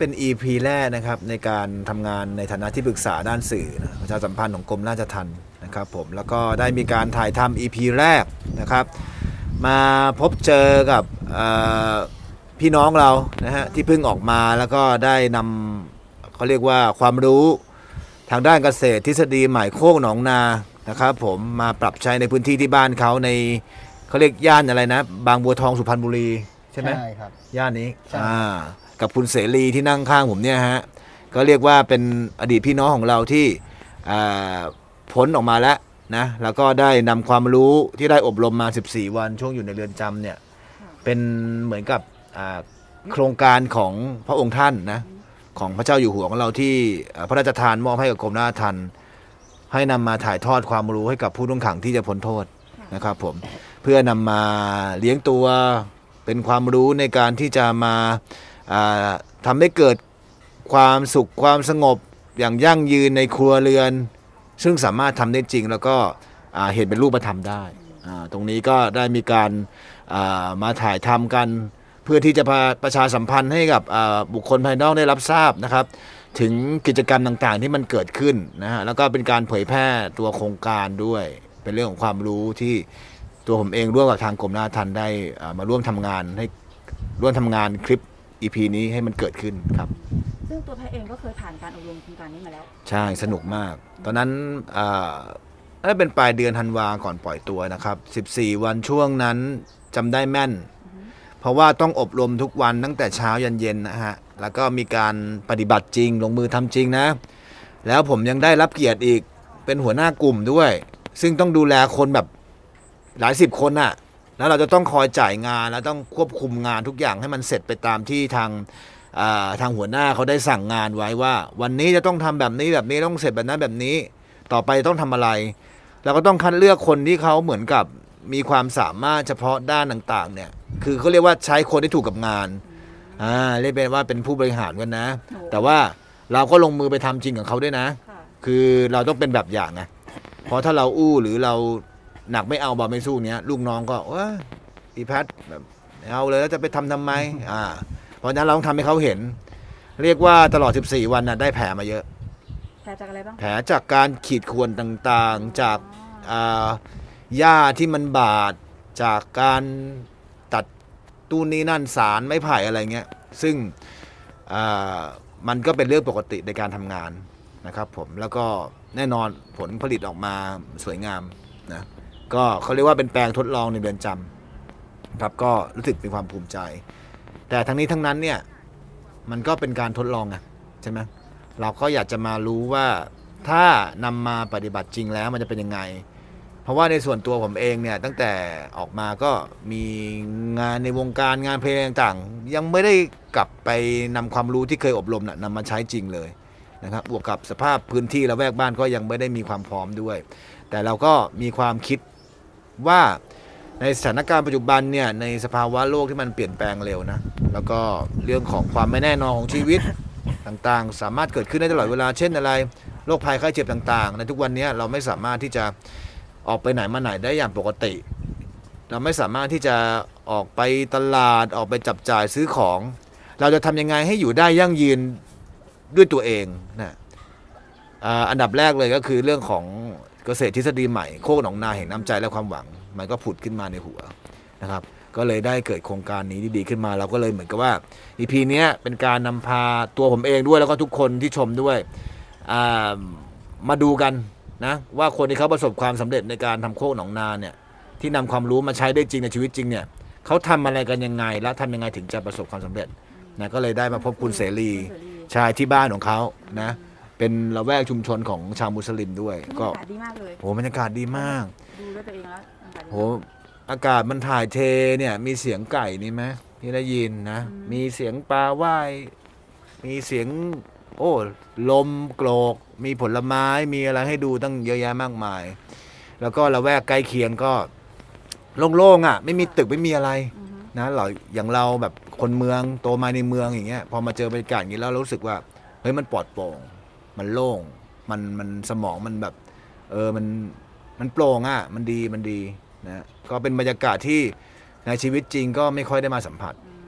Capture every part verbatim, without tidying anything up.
เป็น อี พี แรกนะครับในการทำงานในฐานะที่ปรึกษาด้านสื่อนะประชาสัมพันธ์ของกรมราชทัณฑ์นะครับผมแล้วก็ได้มีการถ่ายทำ อี พี แรกนะครับมาพบเจอกับพี่น้องเรานะฮะที่เพิ่งออกมาแล้วก็ได้นำเขาเรียกว่าความรู้ทางด้านเกษตรทฤษฎีใหม่โคกหนองนานะครับผมมาปรับใช้ในพื้นที่ที่บ้านเขาในเขาเรียกย่านอะไรนะบางบัวทองสุพรรณบุรีใช่ไหมใช่ครับย่านนี้อ่ากับคุณเสรีที่นั่งข้างผมเนี่ยฮะก็เรียกว่าเป็นอดีตพี่น้องของเราที่พ้นออกมาแล้วนะแล้วก็ได้นำความรู้ที่ได้อบรมมาสิบสี่วันช่วงอยู่ในเรือนจำเนี่ยเป็นเหมือนกับโครงการของพระองค์ท่านนะของพระเจ้าอยู่หัวของเราที่พระราชทานมอบให้กับกรมราชทัณฑ์ให้นำมาถ่ายทอดความรู้ให้กับผู้ต้องขังที่จะพ้นโทษนะครับผมเพื่อนำมาเลี้ยงตัวเป็นความรู้ในการที่จะมาทำให้เกิดความสุขความสงบอย่างยั่งยืนในครัวเรือนซึ่งสามารถทำได้จริงแล้วก็เห็นเป็นรูปธรรมได้ตรงนี้ก็ได้มีการมาถ่ายทำกันเพื่อที่จะประชาสัมพันธ์ให้กับบุคคลภายนอกได้รับทราบนะครับถึงกิจกรรมต่างๆที่มันเกิดขึ้นนะฮะแล้วก็เป็นการเผยแพร่ตัวโครงการด้วยเป็นเรื่องของความรู้ที่ตัวผมเองร่วมกับทางกรมราชทัณฑ์ได้มาร่วมทำงานให้ร่วมทำงานคลิป อี พี นี้ให้มันเกิดขึ้นครับซึ่งตัวแพทย์เองก็เคยผ่านการอบรมโครงการนี้มาแล้วใช่สนุกมากตอนนั้นน่าเป็นปลายเดือนธันวาก่อนปล่อยตัวนะครับสิบสี่วันช่วงนั้นจำได้แม่นเพราะว่าต้องอบรมทุกวันตั้งแต่เช้ายันเย็นนะฮะแล้วก็มีการปฏิบัติจริงลงมือทำจริงนะแล้วผมยังได้รับเกียรติอีกเป็นหัวหน้ากลุ่มด้วยซึ่งต้องดูแลคนแบบหลายสิบคนน่ะแล้วเราจะต้องคอยจ่ายงานแล้วต้องควบคุมงานทุกอย่างให้มันเสร็จไปตามที่ทางทางหัวหน้าเขาได้สั่งงานไว้ว่าวันนี้จะต้องทำแบบนี้แบบนี้ต้องเสร็จแบบนั้นแบบนี้ต่อไปต้องทำอะไรเราก็ต้องคัดเลือกคนที่เขาเหมือนกับมีความสามารถเฉพาะด้านต่างๆเนี่ยคือเขาเรียกว่าใช้คนที่ถูกกับงานอ่าเรียกเป็นว่าเป็นผู้บริหารกันนะแต่ว่าเราก็ลงมือไปทำจริงกับเขาด้วยนะคือเราต้องเป็นแบบอย่างไงเพราะถ้าเราอู้หรือเราหนักไม่เอาบอลไม่สู้เนี้ยลูกน้องก็ว่าอีแพทแบบเอาเลยแล้วจะไปทำทำไมอ่าเพราะฉะนั้นเราต้องทำให้เขาเห็นเรียกว่าตลอดสิบสี่วันน่ะได้แผลมาเยอะแผลจากอะไรบ้างแผลจากการขีดข่วนต่างๆจากอ่าหญ้าที่มันบาดจากการตัดตู้นี้นั่นสารไม้ไผ่อะไรเงี้ยซึ่งมันก็เป็นเรื่องปกติในการทำงานนะครับผมแล้วก็แน่นอนผลผลิตออกมาสวยงามนะก็เขาเรียกว่าเป็นแปลงทดลองในเรือนจำครับก็รู้สึกมีความภูมิใจแต่ทั้งนี้ทั้งนั้นเนี่ยมันก็เป็นการทดลองไงใช่ไหมเราก็อยากจะมารู้ว่าถ้านำมาปฏิบัติจริงแล้วมันจะเป็นยังไงเพราะว่าในส่วนตัวผมเองเนี่ยตั้งแต่ออกมาก็มีงานในวงการงานเพลงต่างๆยังไม่ได้กลับไปนำความรู้ที่เคยอบรมนะนำมาใช้จริงเลยนะครับบวกกับสภาพพื้นที่ละแวกบ้านก็ยังไม่ได้มีความพร้อมด้วยแต่เราก็มีความคิดว่าในสถานการณ์ปัจจุบันเนี่ยในสภาวะโลกที่มันเปลี่ยนแปลงเร็วนะแล้วก็เรื่องของความไม่แน่นอนของชีวิตต่างๆสามารถเกิดขึ้นได้ตลอดเวลาเช่นอะไรโรคภัยไข้เจ็บต่างๆในทุกวันนี้เราไม่สามารถที่จะออกไปไหนมาไหนได้อย่างปกติเราไม่สามารถที่จะออกไปตลาดออกไปจับจ่ายซื้อของเราจะทำยังไงให้อยู่ได้ยั่งยืนด้วยตัวเองนะอันดับแรกเลยก็คือเรื่องของเกษตรทฤษฎีใหม่โคกหนองนาแห่งน้ำใจและความหวังมันก็ผุดขึ้นมาในหัวนะครับก็เลยได้เกิดโครงการนี้ดีๆขึ้นมาเราก็เลยเหมือนกับว่า อี พี นี้เป็นการนำพาตัวผมเองด้วยแล้วก็ทุกคนที่ชมด้วยมาดูกันนะว่าคนที่เขาประสบความสำเร็จในการทำโคกหนองนาเนี่ยที่นำความรู้มาใช้ได้จริงในชีวิตจริงเนี่ยเขาทำอะไรกันยังไงและทำยังไงถึงจะประสบความสำเร็จนะก็เลยได้มาพบคุณเสรีชายที่บ้านของเขานะเป็นละแวกชุมชนของชาวมุสลิมด้วยก็บรรยากาศดีมากเลยโหบรรยากาศดีมากดูด้วยตัวเองแล้วโหอากาศมันถ่ายเทเนี่ยมีเสียงไก่นี่ไหมที่ได้ยินนะมีเสียงปลาว่ายมีเสียงโอ้ลมโกรกมีผลไม้มีอะไรให้ดูตั้งเยอะแยะมากมายแล้วก็ละแวกใกล้เคียงก็โล่งๆอ่ะไม่มีตึกไม่มีอะไรนะเราอย่างเราแบบคนเมืองโตมาในเมืองอย่างเงี้ยพอมาเจอบรรยากาศอย่างนี้แล้วรู้สึกว่าเฮ้ยมันปลอดโปร่งมันโล่งมันมันสมองมันแบบเออมันมันโปร่งอ่ะมันดีมันดีนะก็เป็นบรรยากาศที่ในชีวิตจริงก็ไม่ค่อยได้มาสัมผัส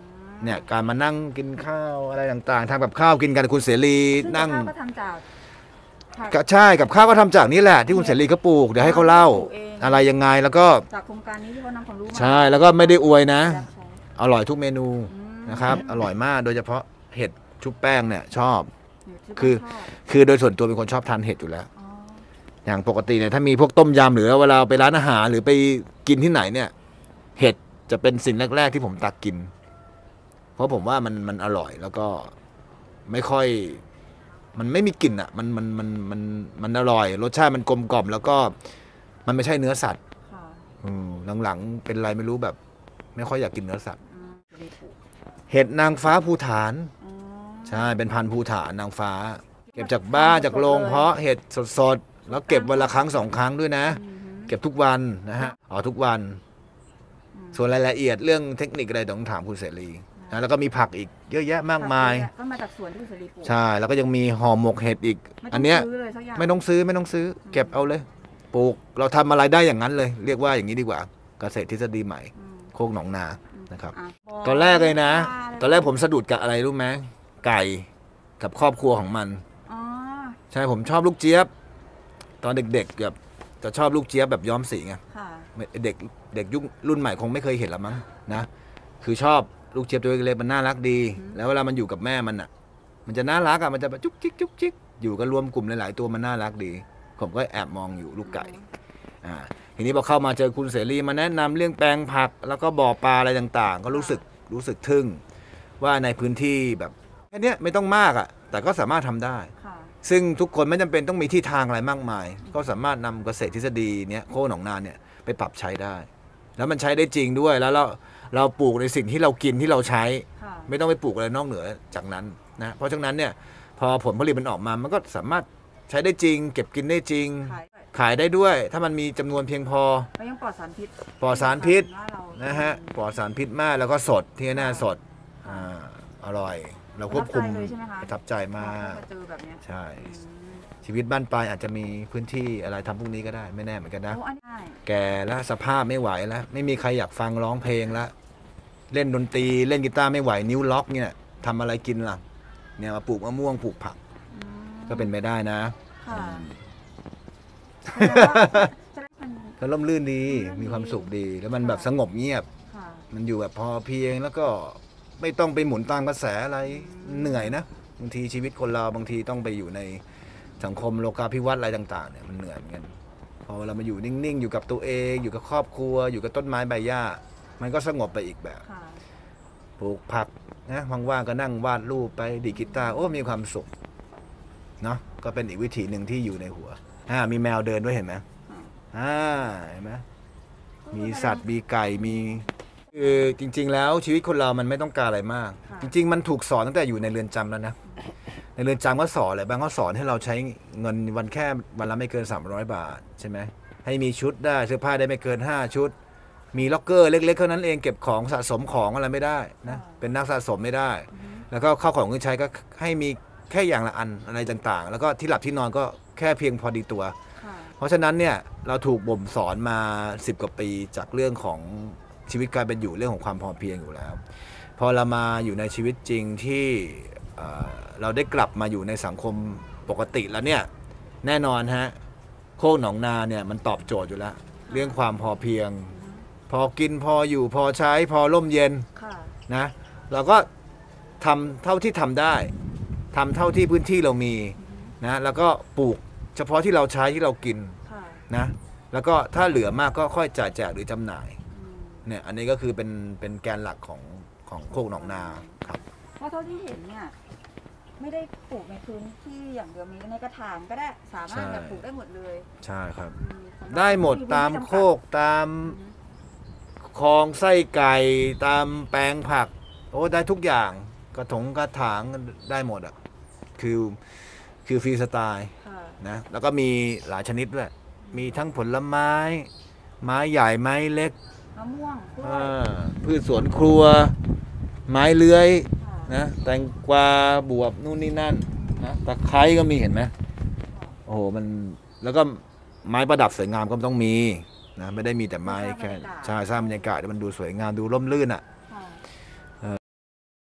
เนี่ยการมานั่งกินข้าวอะไรต่างๆทำกับข้าวกินกันคุณเสรีซึ่งนั่งข้าวก็ทำจากผักก็ใช่กับข้าวก็ทำจากนี่แหละที่คุณเสรีเขาปลูกเดี๋ยวให้เขาเล่าปลูกเองอะไรยังไงแล้วก็จากโครงการนี้ที่เขานำความรู้มาใช่แล้วก็ไม่ได้อวยนะใช้อร่อยทุกเมนูอืมนะครับอร่อยมากโดยเฉพาะเห็ดชุบแป้งเนี่ยชอบอยู่ที่คือบ้านชอบคือโดยส่วนตัวเป็นคนชอบทานเห็ดอยู่แล้วอ๋ออย่างปกติเนี่ยถ้ามีพวกต้มยำหรือเวลาไปร้านอาหารหรือไปกินที่ไหนเนี่ย เห็ดจะเป็นสิ่งแรกๆที่ผมตักกิน เพราะผมว่ามันมันอร่อยแล้วก็ไม่ค่อย มันไม่มีกลิ่นอ่ะมันมันมันมันมันอร่อย รสชาติมันกลมกล่อมแล้วก็มันไม่ใช่เนื้อสัตว์ค่ะอืมหลังๆเป็นไรไม่รู้แบบ ไม่ค่อยอยากกินเนื้อสัตว์อืมจะมีปลูกเห็ดนางฟ้าภูฐานอ๋อใช่เป็นพันธุ์ภูฐานนางฟ้า เก็บจากบ้านจากโรงเพาะเห็ดสดๆแล้วเก็บวันละครั้งสองครั้งด้วยนะอือฮึเก็บทุกวันนะฮะอ๋อทุกวันอืมส่วนรายละเอียดเรื่องเทคนิคอะไรต้องถามคุณเสรีนะแล้วก็มีผักอีกเยอะแยะมากมายก็มาจากสวนที่คุณเสรีปลูกใช่แล้วก็ยังมีห่อหมกเห็ดอีกไม่ต้อัอน งเนี้ยซื้อเลยสักอย่างไม่ต้องซื้อไม่ต้องซื้อ เก็บเอาเลยปลูกเราทำอะไรได้อย่างนั้นเลย เรียกว่าอย่างนี้ดีกว่าเกษตรทฤษฎีใหม่อืมโคกหนองนานะครับอ่ะตอนแรกเลยนะปลาะไรตอนแรกผมสะดุดกับอะไรรู้ไหมไก่กับครอบครัวของมันอ๋อใช่ผมชอบลูกเจี๊ยบ ตอนเด็กๆแบบจะชอบลูกเจี๊ยบแบบย้อมสีไงค่ะเด็กเด็กยุครุ่นใหม่คงไม่เคยเห็นละมั้งนะคือชอบลูกเจี๊ยบตัวเล็กๆมันน่ารักดี แล้วเวลามันอยู่กับแม่มันอ่ะ มันจะน่ารักอ่ะมันจะแบบจุ๊กจิ๊กจุ๊กจิ๊กอยู่กันรวมกลุ่มหลายๆตัวมันน่ารักดี ผมก็แอบมองอยู่ลูกไก่อ่าทีนี้พอเข้ามาเจอคุณเสรีมาแนะนำเรื่องแปลงผัก แล้วก็บ่อปลาอะไรต่างๆ ก็รู้สึกรู้สึกทึ่งว่าในพื้นที่แบบแค่เนี้ยไม่ต้องมากอ่ะแต่ก็สามารถทำได้ค่ะซึ่งทุกคนไม่จำเป็นต้องมีที่ทางอะไรมากมาย ก็สามารถนำเกษตรทฤษฎีเนี้ยโคกหนองนาเนี่ยไปปรับใช้ได้ แล้วมันใช้ได้จริงด้วยแล้วเราเราปลูกในสิ่งที่เรากินที่เราใช้ค่ะไม่ต้องไปปลูกอะไรนอกเหนือจากนั้นนะเพราะฉะนั้นเนี่ยพอผลผลิตมันออกมามันก็สามารถใช้ได้จริง เก็บกินได้จริงขายขายได้ด้วย ถ้ามันมีจำนวนเพียงพอก็ยังปลอดสารพิษปลอดสารพิษว่าเรานะฮะปลอดสารพิษมากแล้วก็สดที่แน่สดอ่าอร่อย เราควบคุมประทับใจเลยใช่ไหมคะประทับใจมากเจอแบบเนี้ยใช่อืมชีวิตบ้านปลายอาจจะมีพื้นที่อะไรทำพวกนี้ก็ได้ไม่แน่เหมือนกันนะโอ้อันนี้ได้แก่แล้วสภาพไม่ไหวแล้ว ไม่มีใครอยากฟังร้องเพลงแล้ว เล่นดนตรีเล่นกีตาร์ไม่ไหวนิ้วล็อกเนี่ยทำอะไรกินล่ะเนี่ยมาปลูกมะม่วงปลูกผักอืมก็เป็นไปได้นะค่ะอืมแสดงว่าจะได้มันก็ร่มรื่นดีร่มรื่นดีมีความสุขดี แล้วมันแบบสงบเงียบค่ะมันอยู่แบบพอเพียงแล้วก็ไม่ต้องไปหมุนตามกระแสอะไรเหนื่อยนะบางทีชีวิตคนเราบางทีต้องไปอยู่ในสังคมโลกาภิวัตน์อะไรต่างๆเนี่ยมันเหนื่อยเหมือนกันพอเรามาอยู่นิ่งๆ อยู่กับตัวเอง อยู่กับครอบครัว อยู่กับต้นไม้ใบหญ้า มันก็สงบไปอีกแบบค่ะปลูกผักนะว่างๆก็นั่งวาดรูปไปดีดกีตาร์โอ้มีความสุขเนาะก็เป็นอีกวิถีหนึ่งที่อยู่ในหัวอ่ามีแมวเดินด้วยเห็นไหมอ่าเห็นไหมมีสัตว์มีไก่มีคือจริง ๆ แล้วชีวิตคนเรามันไม่ต้องการอะไรมากค่ะจริง ๆ มันถูกสอนตั้งแต่อยู่ในเรือนจำแล้วนะในเรือนจำก็สอนอะไรบ้างก็สอนให้เราใช้เงินวันแค่วันละไม่เกินสามร้อยบาทใช่ไหมให้มีชุดได้เสื้อผ้าได้ไม่เกินห้าชุด มีล็อกเกอร์เล็กๆเท่านั้นเองเก็บของสะสมของอะไรไม่ได้นะเป็นนักสะสมไม่ได้ แล้วก็ข้าวของเครื่องใช้ก็ให้มีแค่อย่างละอันอะไรต่างๆ แล้วก็ที่หลับที่นอนก็แค่เพียงพอดีตัวค่ะเพราะฉะนั้นเนี่ยเราถูกบ่มสอนมาสิบกว่าปีจากเรื่องของชีวิตการเป็นอยู่เรื่องของความพอเพียงอยู่แล้ว พอเรามาอยู่ในชีวิตจริงที่เอ่อเราได้กลับมาอยู่ในสังคมปกติแล้วเนี่ยแน่นอนฮะโคกหนองนาเนี่ยมันตอบโจทย์อยู่แล้ว เรื่องความพอเพียง พอกินพออยู่พอใช้พอร่มเย็นค่ะนะเราก็ทำเท่าที่ทำได้ทำเท่าที่พื้นที่เรามีนะแล้วก็ปลูกเฉพาะที่เราใช้ที่เรากินค่ะนะแล้วก็ถ้าเหลือมากก็ค่อยจ่ายแจกหรือจำหน่ายอืมเนี่ยอันนี้ก็คือเป็นเป็นแกนหลักของของโคกหนองนาครับเพราะเท่าที่เห็นเนี่ยไม่ได้ปลูกในพื้นที่อย่างเดียวมีในกระถางก็ได้สามารถใช่แบบปลูกได้หมดเลยใช่ครับอืมสำรับได้หมดที่ตามไจำกัดโคกตามอืมคลองไส้ไก่ตามแปลงผักโอ้ได้ทุกอย่างกระถงกระถางได้หมดอ่ะคือคือฟรีสไตล์ค่ะนะแล้วก็มีหลายชนิดด้วย มีทั้งผลไม้ ไม้ใหญ่ไม้เล็กมะม่วงกล้วยอ่าพืชสวนครัว ไม้เลื้อยค่ะนะแตงกวาบวบนู่นนี่นั่นนะตะไคร้ก็มีเห็นไหมโอ้โหมันแล้วก็ไม้ประดับสวยงามก็ต้องมีนะไม่ได้มีแต่ไม้แค่ใช่สร้างบรรยากาศให้มันดูสวยงามดูร่มรื่นอ่ะ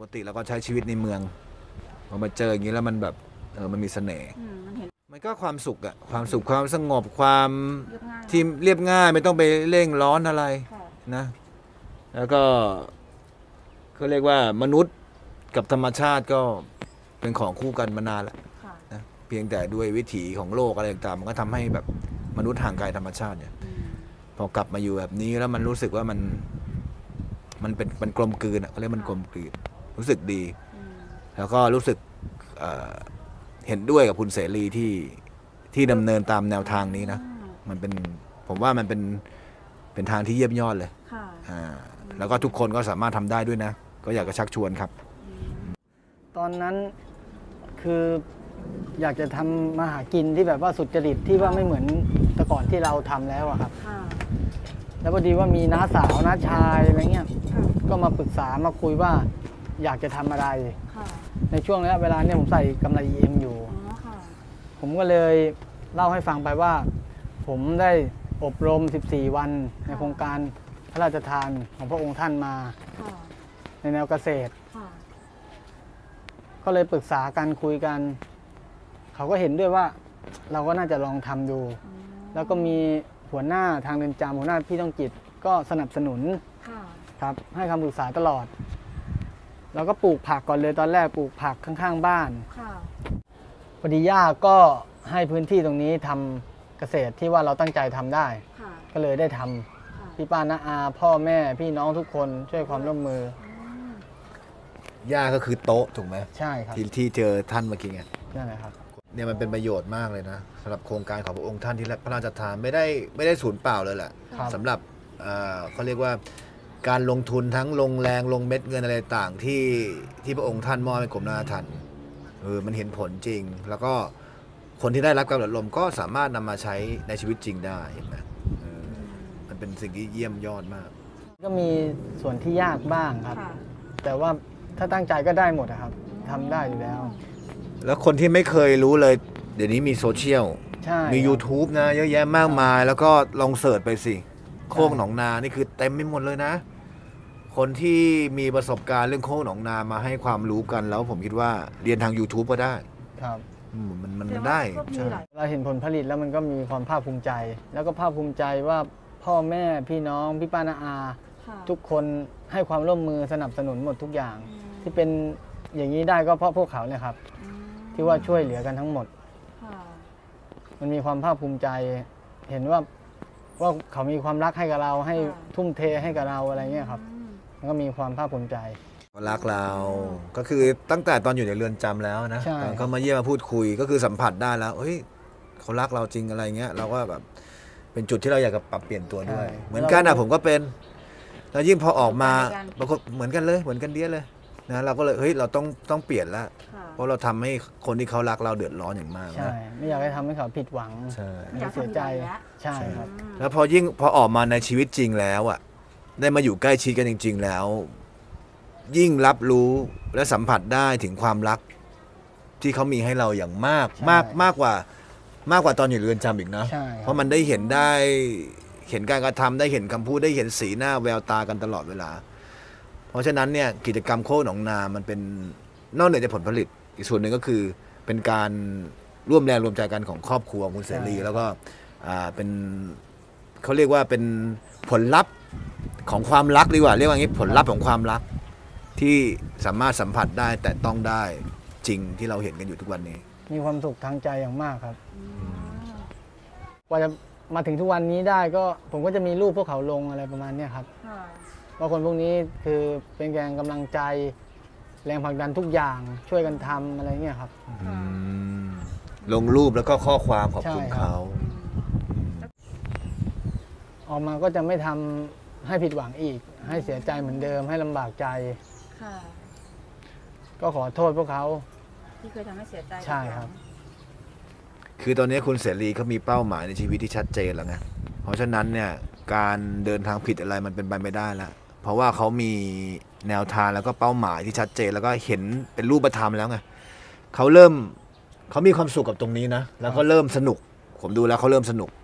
กติเราก็ใช้ชีวิตในเมืองพอมาเจออย่างนี้แล้วมันแบบเออมันมีเสน่ห์อืมมันเห็นมันก็ความสุขอะความสุขความสงบความเรียบง่ายที่เรียบง่ายไม่ต้องไปเร่งร้อนอะไรค่ะนะ แล้วก็เขาเรียกว่ามนุษย์กับธรรมชาติก็เป็นของคู่กันมานานแล้วค่ะนะเพียงแต่ด้วยวิถีของโลกอะไรต่างๆมันก็ทำให้แบบมนุษย์ห่างไกลธรรมชาติเนี่ยอืมพอกลับมาอยู่แบบนี้แล้วมันรู้สึกว่ามันมันเป็นมันกลมกลืนอ่ะเขาเรียกมันกลมกลืนรู้สึกดีอืมแล้วก็รู้สึกเอ่อเห็นด้วยกับคุณเสรีที่ที่ดำเนินตามแนวทางนี้นะอืมมันเป็นผมว่ามันเป็นเป็นทางที่เยี่ยมยอดเลยค่ะอ่าแล้วก็ทุกคนก็สามารถทำได้ด้วยนะ ก็อยากจะชักชวนครับอืมตอนนั้นคืออยากจะทำมาหากินที่แบบว่าสุจริตที่ว่าไม่เหมือนแต่ก่อนที่เราทำแล้วอะครับค่ะแล้วพอดีว่ามีน้าสาวน้าชายอะไรเงี้ยค่ะก็มาปรึกษามาคุยว่าอยากจะทำอะไรค่ะในช่วงระยะเวลาเนี่ยผมใส่กำไร อี เอ็ม อยู่อ๋อค่ะผมก็เลยเล่าให้ฟังไปว่า ผมได้อบรม สิบสี่ วันในโครงการพระราชทานของพระองค์ท่านมาค่ะในแนวเกษตรค่ะก็เลยปรึกษากันคุยกัน เขาก็เห็นด้วยว่าเราก็น่าจะลองทำดูอืมแล้วก็มีหัวหน้าทางเรือนจำหัวหน้าพี่ต้องจิตก็สนับสนุนค่ะครับให้คำปรึกษาตลอด เราก็ปลูกผักก่อนเลยตอนแรกปลูกผักข้างๆบ้านค่ะพอดีย่าก็ให้พื้นที่ตรงนี้ทำเกษตรที่ว่าเราตั้งใจทำได้ค่ะก็เลยได้ทำค่ะพี่ป้าน้าอาพ่อแม่พี่น้องทุกคนช่วยความร่วมมืออืมย่าก็คือโต๊ะถูกไหมใช่ครับที่ที่เจอท่านเมื่อกี้ไงนั่นแหละครับเนี่ยมันเป็นประโยชน์มากเลยนะสำหรับโครงการของพระองค์ท่านที่พระราชทานไม่ได้ไม่ได้สูญเปล่าเลยแหละครับสำหรับเอ่อเขาเรียกว่าการลงทุนทั้งลงแรงลงเม็ดเงินอะไรต่างที่ที่พระองค์ท่านมอบให้กรมราชทัณฑ์เออมันเห็นผลจริง แล้วก็คนที่ได้รับการอบรมก็สามารถนำมาใช้ในชีวิตจริงได้เห็นไหมเออมันเป็นสิ่งที่เยี่ยมยอดมากก็มีส่วนที่ยากบ้างครับค่ะแต่ว่าถ้าตั้งใจก็ได้หมดอะครับทำได้อยู่แล้วแล้วคนที่ไม่เคยรู้เลย เดี๋ยวนี้มีโซเชียลใช่มีครับ YouTube นะเยอะแยะมากมาย แล้วก็ลองเสิร์ชไปสิโคกหนองนานี่คือเต็มไปหมดเลยนะ คนที่มีประสบการณ์เรื่องโคกหนองนามาให้ความรู้กัน แล้วผมคิดว่าเรียนทาง YouTube ก็ได้ครับอืมมันมันแสดมันงว่าได้ก็มีใช่หลายเราเห็นผลผลิตแล้วมันก็มีความภาคภูมิใจ แล้วก็ภาคภูมิใจว่าพ่อแม่พี่น้องพี่ป้าน้าอาค่ะทุกคนให้ความร่วมมือสนับสนุนหมดทุกอย่างอืมที่เป็นอย่างนี้ได้ก็เพราะพวกเขาเนี่ยครับอืมที่ว่าช่วยเหลือกันทั้งหมดค่ะมันมีความภาคภูมิใจ เห็นว่าว่าเขามีความรักให้กับเราให้ทุ่มเทให้กับเราอะไรเงี้ยครับอืมมันก็มีความภาคภูมิใจรักเรา ก็คือตั้งแต่ตอนอยู่ในเรือนจำแล้วนะใช่ตอนเขามาเยี่ยมมาพูดคุยก็คือสัมผัสได้แล้วเฮ้ยเขารักเราจริงอะไรเงี้ยเราก็แบบเป็นจุดที่เราอยากจะปรับเปลี่ยนตัวด้วย เหมือนกันนะผมก็เป็น แล้วยิ่งพอออกมาบางคนเหมือนกันเลยเหมือนกันเดียเลยนะเราก็เลยเฮ้ยเราต้องต้องเปลี่ยนละค่ะเพราะเราทำให้คนที่เขารักเราเดือดร้อนอย่างมากใช่นะไม่อยากให้ทำให้เขาผิดหวังใช่ไม่อยากเสียใจ ใช่ครับอืมแล้วพอยิ่งพอออกมาในชีวิตจริงแล้วอ่ะได้มาอยู่ใกล้ชิดกันจริง ๆ แล้ว ยิ่งรับรู้และสัมผัสได้ถึงความรัก ที่เขามีให้เราอย่างมากใช่มากมากกว่ามากกว่าตอนอยู่เรือนจำอีกนะใช่ครับเพราะมันได้เห็นได้เห็นการกระทำได้เห็นคำพูดได้เห็นสีหน้าแววตากันตลอดเวลา เพราะฉะนั้นเนี่ยกิจกรรมโคกหนองนามันเป็นนอกเหนือจากผลผลิต อีกส่วนหนึ่งก็คือเป็นการร่วมแรงรวมใจกันของครอบครัวคุณเสรี แล้วก็อ่าเป็นเขาเรียกว่าเป็นผลลัพธ์ของความรักดีกว่าเรียกว่างี้ผลลัพธ์ของความรักที่สามารถสัมผัสได้แต่ต้องได้จริงที่เราเห็นกันอยู่ทุกวันนี้มีความสุขทางใจอย่างมากครับอืมกว่าจะมาถึงทุกวันนี้ได้ก็ผมก็จะมีรูปพวกเขาลงอะไรประมาณเนี้ยครับค่ะว่าคนพวกนี้คือเป็นแรงกำลังใจ แรงผลักดันทุกอย่างช่วยกันทำอะไรเงี้ยครับอืมลงรูปแล้วก็ข้อความขอบคุณใช่ครับเขาออกมาก็จะไม่ทำให้ผิดหวังอีก ให้เสียใจเหมือนเดิมให้ลำบากใจค่ะก็ขอโทษพวกเขาที่เคยทำให้เสียใจใช่ครับคือตอนนี้คุณเสรีเขามีเป้าหมายในชีวิตที่ชัดเจนแล้วไงเพราะฉะนั้นเนี่ยการเดินทางผิดอะไรมันเป็นไปไม่ได้แล้วเพราะว่าเขามีแนวทางแล้วก็เป้าหมายที่ชัดเจนแล้วก็เห็นเป็นรูปธรรมแล้วไงเขาเริ่มเขามีความสุขกับตรงนี้นะแล้วก็เริ่มสนุกผมดูแล้วเขาเริ่มสนุก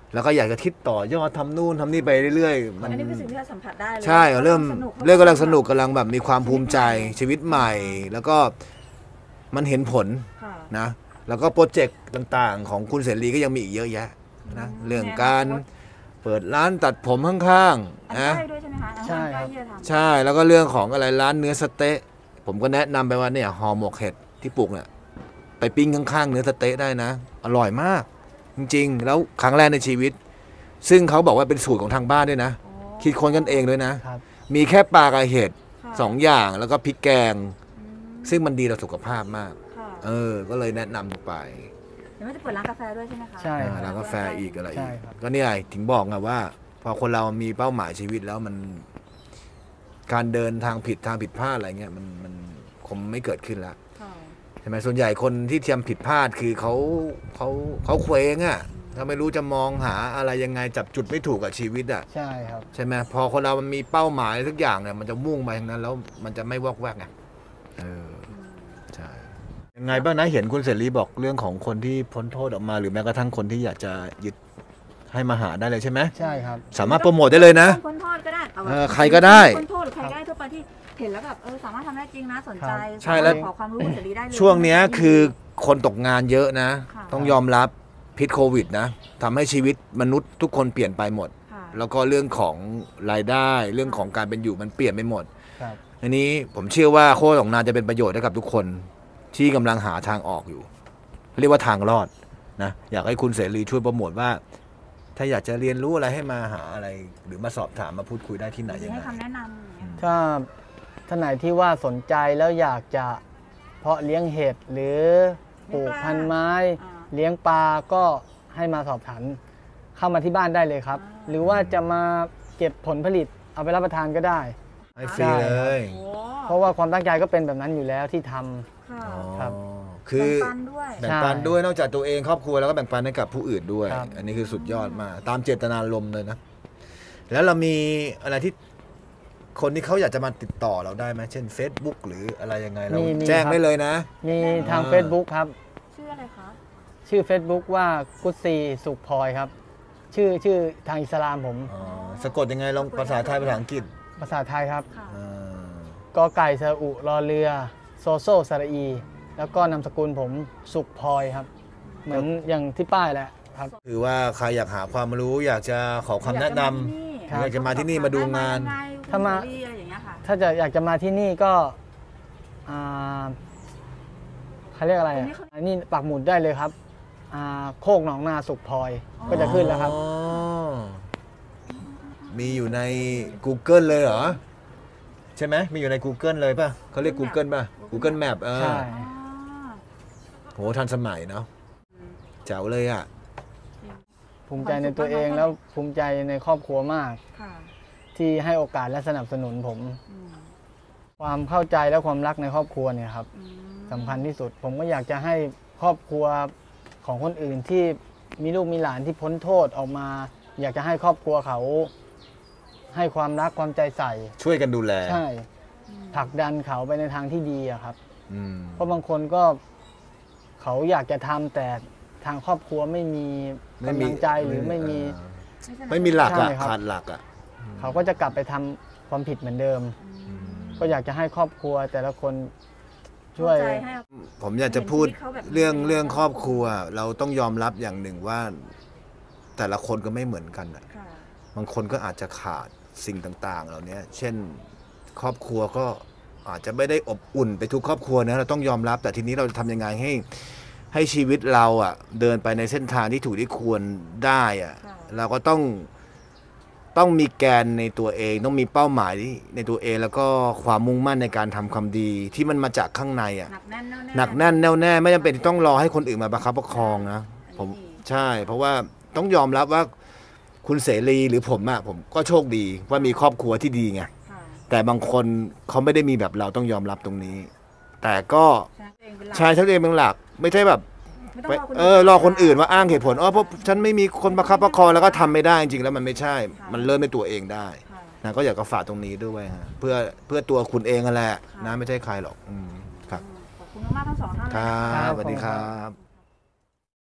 แล้วก็อยากจะคิดต่อยอดทำนู่นทำนี่ไปเรื่อยๆมันอันนี้คือสิ่งที่เราสัมผัสได้เลยใช่เริ่มสนุกเรื่องกำลังสนุกกำลังแบบมีความภูมิใจชีวิตใหม่ แล้วก็มันเห็นผลค่ะนะแล้วก็โปรเจกต์ต่างๆ ของคุณเสรีก็ยังมีอีกเยอะแยะนะเรื่องการเปิดร้านตัดผมข้างอันๆนะใกล้ด้วยใช่ไหมคะอันใช่ครับใกล้ที่จะทำใช่แล้วก็เรื่องของอะไรร้านเนื้อสเต๊ะผมก็แนะนำไปว่าเนี่ยห่อหมกเห็ดที่ปลูกเนี่ยไปปิ้งข้างๆเนื้อสเต๊ะได้นะ อร่อยมาก จริงๆ แล้วครั้งแรกในชีวิต ซึ่งเขาบอกว่าเป็นสูตรของทางบ้านด้วยนะโอ้คิดค้นกันเองด้วยนะครับมีแค่ปลากับเห็ดค่ะสองอย่างแล้วก็พริกแกงอืมซึ่งมันดีต่อสุขภาพมากค่ะเออ ก็เลยแนะนำไปเดี๋ยวมันจะเปิดร้านกาแฟด้วยใช่ไหมคะใช่อ่าร้านกาแฟอีกอะไรใช่อีกครับก็เนี่ยถึงบอกไงว่า พอคนเรามีเป้าหมายชีวิตแล้วมัน การเดินทางผิดทางผิดพลาดอะไรเงี้ยมันมันคงไม่เกิดขึ้นแล้วค่ะใช่ไหมส่วนใหญ่คนที่เทียมผิดพลาดคือเขาเขาเขาเคว้งอ่ะถ้าไม่รู้จะมองหาอะไรยังไงจับจุดไม่ถูกกับชีวิตอ่ะใช่ครับใช่ไหมพอคนเรามันมีเป้าหมายทุกอย่างเนี่ยมันจะมุ่งไปทางนั้นแล้วมันจะไม่วอกแวกไงเอออืมใช่ยังไงบ้างนะเห็นคุณเสรีบอกเรื่องของคนที่พ้นโทษออกมาหรือแม้กระทั่งคนที่อยากจะยึดให้มาหาได้เลยใช่ไหมใช่ครับสามารถโปรโมทได้เลยนะคนโทษก็ได้าแบบเออใครก็ได้คนโทษหรือใครก็ได้ทั่วไปที่เห็นแล้วแบบเออสามารถทำได้จริงนะสนใจใช่แล้วขอความรู้เสรีได้เลยช่วงเนี้ยคือคนตกงานเยอะนะค่ะต้องยอมรับพิษโควิดนะทำให้ชีวิตมนุษย์ทุกคนเปลี่ยนไปหมดค่ะแล้วก็เรื่องของรายได้เรื่องของการเป็นอยู่มันเปลี่ยนไปหมดครับอันนี้ผมเชื่อว่าโคตรของนานจะเป็นประโยชน์ให้กับทุกคนที่กำลังหาทางออกอยู่ เรียกว่าทางรอดนะอยากให้คุณเสรีช่วยโปรโมทว่า ถ้าอยากจะเรียนรู้อะไรให้มาหาอะไร หรือมาสอบถามมาพูดคุยได้ที่ไหนยังให้ไงคำแนะนำอย่างเงี้ยถ้าท่านไหนที่ว่าสนใจแล้วอยากจะเพาะเลี้ยงเห็ดหรือปลูกพันธุ์ไม้อ่าเลี้ยงปลาก็ให้มาสอบถามเข้ามาที่บ้านได้เลยครับอ่าหรือว่าจะมาเก็บผลผลิตเอาไปรับประทานก็ได้ให้ฟรีเลยโอ้เพราะว่าความตั้งใจก็เป็นแบบนั้นอยู่แล้วที่ทำค่ะอ๋อครับคือแบ่งปันด้วยแบ่งปันด้วยนอกจากตัวเองครอบครัวแล้วก็แบ่งปันให้กับผู้อื่นด้วยครับอันนี้คือสุดยอดมากตามเจตนารมณ์เลยนะ แล้วเรามีอะไรที่คนที่เขาอยากจะมาติดต่อเราได้ไหมเช่น Facebook หรืออะไรยังไงเรามีมีแจ้งครับได้เลยนะมีทางอ่า Facebook ครับชื่ออะไรคะชื่อ Facebook ว่ากุศซีสุขพลอยครับ ชื่อชื่อทางอิสลามผมอ๋อสะกดยังไงลองภาษาไทยภาษาอังกฤษภาษาไทยครับค่ะอ่ากอไก่สระอุรอเรือ โซโซสระอี แล้วก็นามสกุลผมสุขพลอยครับ เหมือนอย่างที่ป้ายแหละครับคือว่าใครอยากหาความรู้อยากจะขอคำแนะนำครับอยากจะมาที่นี่มาดูงานถ้ามาคุณเสรีอะไรอย่างเงี้ยค่ะถ้าจะอยากจะมาที่นี่ก็อ่าเขาเรียกอะไรอ่ะอันนี้ปักหมุดได้เลยครับอ่าโคกหนองนาสุขพลอย ก็จะขึ้นแล้วครับอ๋อมีอยู่ใน Google เลยเหรอ ใช่ไหมมีอยู่ใน Google เลยป่ะเขาเรียก Google ป่ะ Google Map เออใช่โหทันสมัยเนาะแจ๋วเลยอ่ะภูมิใจในตัวเองแล้วภูมิใจในครอบครัวมากค่ะที่ให้โอกาสและสนับสนุนผมอืมความเข้าใจและความรักในครอบครัวเนี่ยครับอืมสำคัญที่สุด ผมก็อยากจะให้ครอบครัวของคนอื่นที่มีลูกมีหลานที่พ้นโทษออกมา อยากจะให้ครอบครัวเขา ให้ความรักความใจใส่ช่วยกันดูแลใช่ผลักดันเขาไปในทางที่ดีอะครับอืมเพราะบางคนก็เขาอยากจะทำแต่ทางครอบครัวไม่มีกำลังใจหรือไม่มีเออไม่มีหลักอ่ะใช่ครับขาดหลักอ่ะเขาก็จะกลับไปทำความผิดเหมือนเดิมอืมก็อยากจะให้ครอบครัวแต่ละคนช่วยเข้าใจให้ผมอยากจะพูดเห็นชีวิตเขาแบบนี้เรื่องเรื่องครอบครัว เราต้องยอมรับอย่างหนึ่งว่า แต่ละคนก็ไม่เหมือนกันอ่ะค่ะบางคนก็อาจจะขาดสิ่งต่างๆ เหล่านี้เช่นครอบครัวก็อาจจะไม่ได้อบอุ่นไปทุกครอบครัวนะเราต้องยอมรับ แต่ทีนี้เราจะทำยังไงให้ให้ชีวิตเราอ่ะเดินไปในเส้นทางที่ถูกที่ควรได้อ่ะค่ะเราก็ต้องต้องมีแกนในตัวเอง ต้องมีเป้าหมายในตัวเอง แล้วก็ความมุ่งมั่นในการทำความดีที่มันมาจากข้างในอ่ะหนักแน่นแน่วแน่หนักแน่นแน่วแน่ไม่จำเป็นที่ต้องรอให้คนอื่นมาประคับประคองนะผมอันนี้ดีใช่ เพราะว่าต้องยอมรับว่าคุณเสรีหรือผมอะผมก็โชคดีว่ามีครอบครัวที่ดีไงค่ะแต่บางคนเขาไม่ได้มีแบบเราต้องยอมรับตรงนี้ แต่ก็ใช่ตัวเองเป็นหลักใช่ตัวเองเป็นหลัก ไม่ใช่แบบไม่ต้องไปรอคนเออรอคนอื่นว่าอ้างเหตุผลอ๋อเพราะฉันไม่มีคนประคับประคองแล้วก็ทำไม่ได้จริงๆแล้วมันไม่ใช่ มันเริ่มด้วยตัวเองได้ค่ะนะก็อยากจะฝากตรงนี้ด้วยฮะเพื่อเพื่อตัวคุณเองนั่นแหละนะไม่ใช่ใครหรอกอืมครับขอบคุณมากๆทั้งสองท่านเลยคนะรัคะบสวัสดีครับ